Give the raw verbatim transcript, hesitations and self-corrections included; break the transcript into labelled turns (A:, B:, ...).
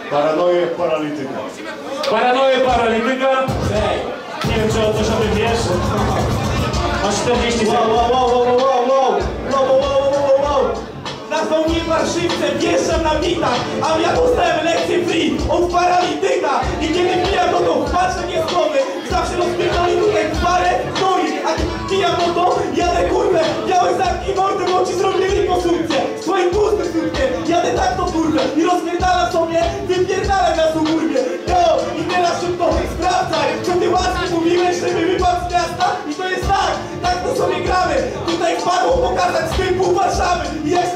A: Paranoję paralityka.
B: Paranoję paralityka? Ej, nie wiem, czy o coś o tym wiesz. Masz czterdzieści sekund.
C: Wow, wow, wow, wow, wow, wow, wow, wow, wow, wow, wow. Nazwał mnie parszywcem, wjeżdżam na bitach, a ja dostałem lekcję free od paralityka. I kiedy pijam no to patrzę niesłowny, zawsze rozpierdoli tutaj parę stoi. A kiedy pijam no to jadę kurwę, białe zamki mordy, bo ci zrobili konsumpcję. Swoim pusty sutkie, jadę tak to kurwę i rozpierdalam sobie, wypierdalaj na suburbie. Yo, i teraz szybko sprawdzaj, co ty łaski mówiłeś, żeby wypadł z miasta. I to jest tak, tak to sobie gramy. Tutaj wpadło pokazać z tyłu Warszawy. I jak